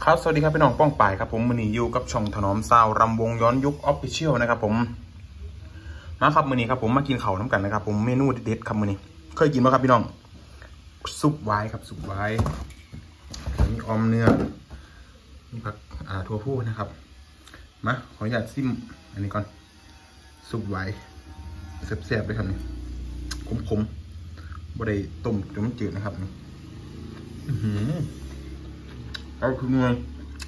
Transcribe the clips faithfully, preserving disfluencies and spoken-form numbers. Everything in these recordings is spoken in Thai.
ครับสวัสดีครับพี่น้องป้องป่ายครับผมมือนี้อยู่กับช่องถนอมซาวรำวงย้อนยุคออฟฟิเชียลนะครับผมมาครับมือนี้ครับผมมากินเข่าน้ำกันนะครับผมเมนูเด็ดครับมือนี้เคยกินไหมครับพี่น้องซุปไว้ครับซุปไว้มีออมเนื้อมีผักอ่าถั่วพูนะครับมาขออนุญาตซิมอันนี้ก่อนซุปไว้แซ่บๆเลยครับนี่ขมๆบ่ได้ต้มจนมันจืดนะครับนี่อือหือเอาคือเงย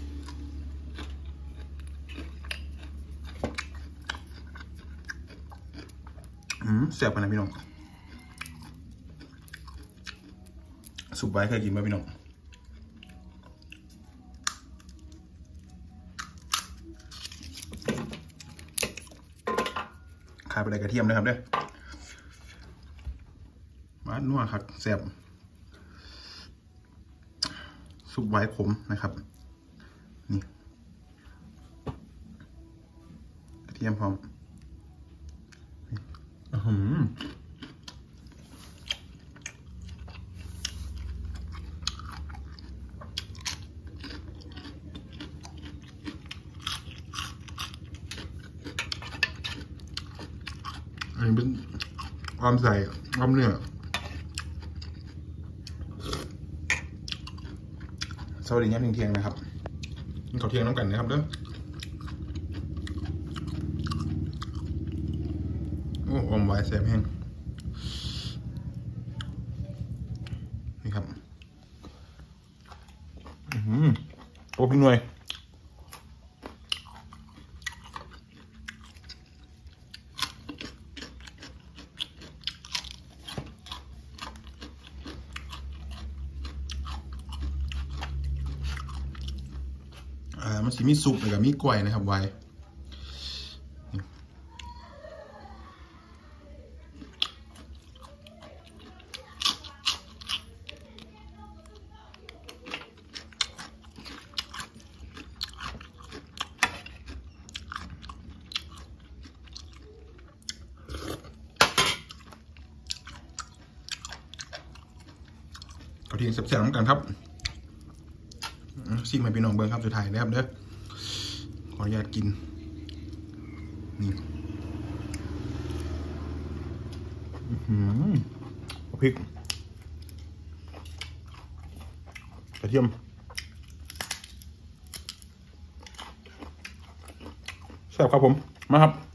อืมแซ่บขนาดพี่น้องสุกไว้เคยกินไหมพี่น้องขาดไปเลยกระเทียมนะครับเด้อมานัวครับแซ่บสุกไว้ขมนะครับนี่กระเทียมพร้อมอืมอันนี้เป็นออมใส่ออมเนื้อสวัสดียามเที่ยงๆนะครับกินข้าวเที่ยงน้ำกันนะครับเด้อโอ้อมไว้แซ่บแห้งนี่ครับอืมโอ้พี่หน่วยอ่ามันสิมีซุปแล้วก็มีกล้วยนะครับไว้กระเทียมแซ่บๆน้ำกันครับซิมให้พี่น้องเบิ้งครับสุดท้ายนะครับเด้อขออนุญาตกินนี่อืมพริกกระเทียมแซ่บครับผมมาครับ